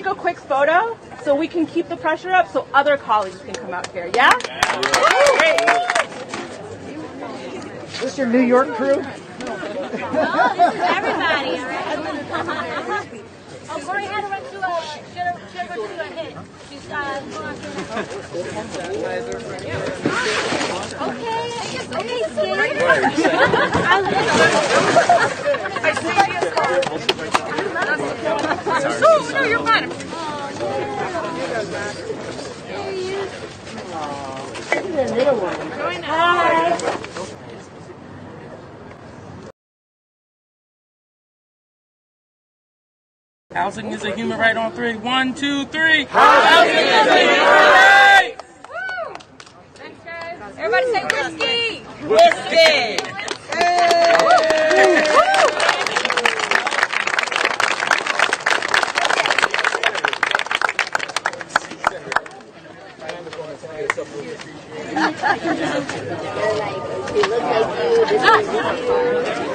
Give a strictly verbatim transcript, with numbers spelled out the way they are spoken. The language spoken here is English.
take a quick photo so we can keep the pressure up so other colleagues can come out here. Yeah? Great. Is this your New York crew? Oh, this is everybody, all right? Oh, Corey had to run to a, should have, should have run to a hit. She's, uh, going to Okay, okay, Steve. Oh, no, you're fine. This is a little one. Hi. Housing is a human right on three. One, two, three. Housing is a human right! Woo! Thanks, guys. Everybody say whiskey! Whiskey! They're like, she looks like you. This is